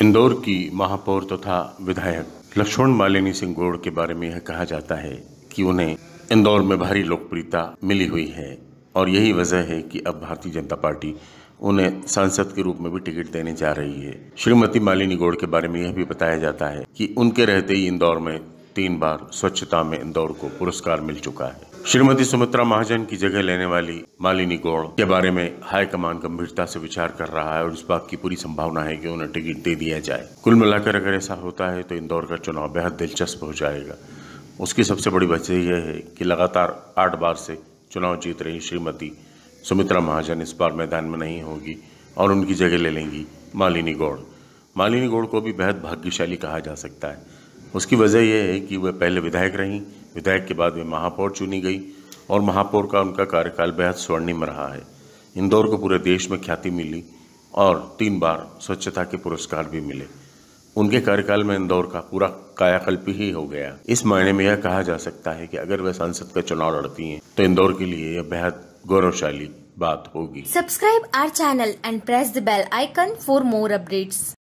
इंदौर की महापौर तथा विधायक लक्ष्मण मालिनी सिंह गौड़ के बारे में यह कहा जाता है कि उन्हें इंदौर में भारी लोकप्रियता मिली हुई है और यही वजह है कि अब भारतीय जनता पार्टी उन्हें सांसद के रूप में भी टिकट देने जा रही है। श्रीमती मालिनी गौड़ के बारे में यह भी बताया जाता है कि उनके रहते ही इंदौर में 3 बार स्वच्छता में इंदौर को पुरस्कार मिल चुका है। श्रीमती सुमित्रा महाजन की जगह लेने वाली मालिनी गौड़ के बारे में हाईकमान गंभीरता से विचार कर रहा है और इस बात की पूरी संभावना है कि उन्हें टिकट दे दिया जाए। कुल मिलाकर अगर ऐसा होता है तो इंदौर का चुनाव बेहद दिलचस्प हो जाएगा। उसकी सबसे बड़ी वजह यह है कि लगातार 8 बार से चुनाव जीत रही श्रीमती सुमित्रा महाजन इस बार मैदान में नहीं होगी और उनकी जगह ले लेंगी मालिनी गौड़। मालिनी गौड़ को भी बेहद भाग्यशाली कहा जा सकता है। उसकी वजह यह है कि वह पहले विधायक रहीं, विधायक के बाद वे महापौर चुनी गई और महापौर का उनका कार्यकाल बेहद स्वर्णिम रहा है। इंदौर को पूरे देश में ख्याति मिली और 3 बार स्वच्छता के पुरस्कार भी मिले। उनके कार्यकाल में इंदौर का पूरा कायाकल्प ही हो गया। इस मायने में यह कहा जा सकता है कि अगर वह संसद का चुनाव लड़ती हैं तो इंदौर के लिए यह बेहद गौरवशाली बात होगी। Subscribe our channel and press the bell icon for more updates.